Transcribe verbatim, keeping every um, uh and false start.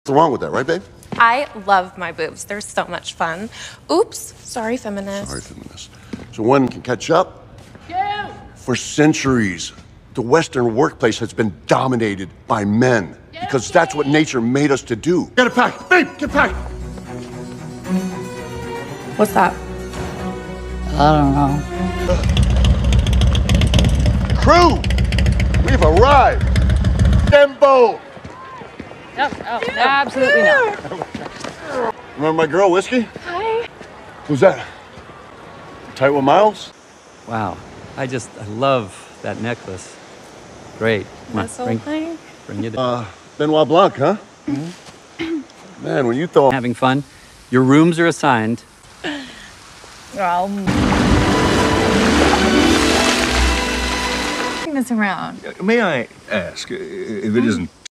What's wrong with that, right, babe? I love my boobs. They're so much fun. Oops. Sorry, feminist. Sorry, feminist. So one can catch up? Yeah. For centuries, the Western workplace has been dominated by men because that's what nature made us to do. Get it packed. Babe, get packed. What's that? I don't know. Crew, we've arrived. Dembo. No, no, absolutely not. Remember my girl, Whiskey? Hi. Who's that? Tight with Miles? Wow, I just, I love that necklace. Great. Come on, This whole bring, thing? bring you down. Uh, Benoit Blanc, huh? Mm-hmm. Man, when you thought... Having fun? Your rooms are assigned. Well, Bring this around. May I ask, if it isn't